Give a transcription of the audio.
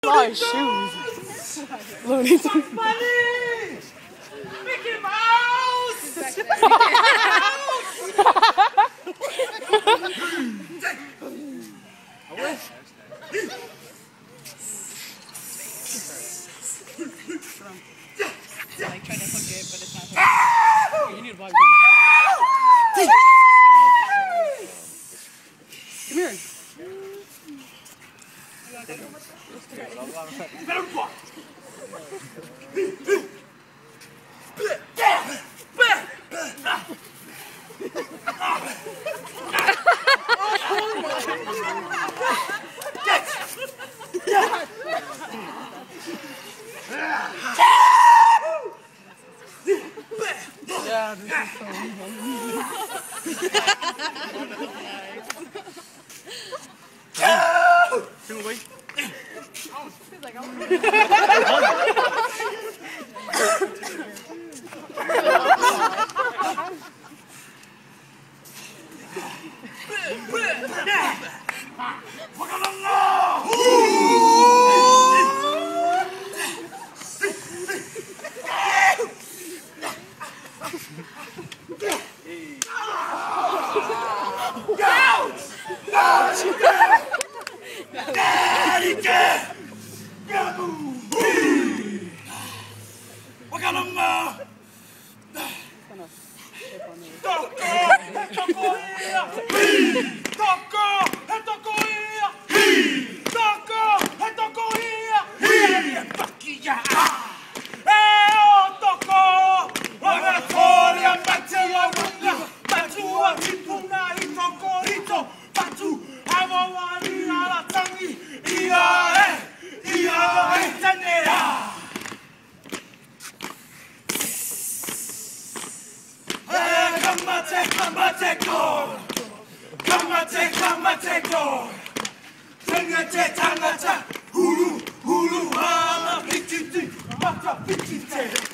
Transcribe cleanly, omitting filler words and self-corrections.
My shoes. Looney Tunes. Mickey Mouse! I wish. Like trying to hook it, but it's not hooked. You need a bobby pin. Come here. Yeah, this is so Single way. Hulu, hulu, hama, pititi, mata pititi.